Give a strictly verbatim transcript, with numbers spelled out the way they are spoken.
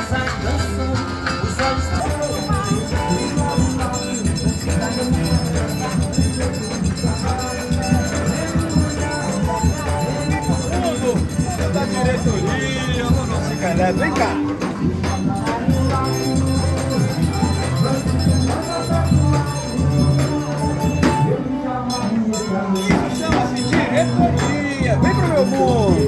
Da diretoria, o nosso galera, vem cá. Isso chama-se diretoria, vem pro meu mundo.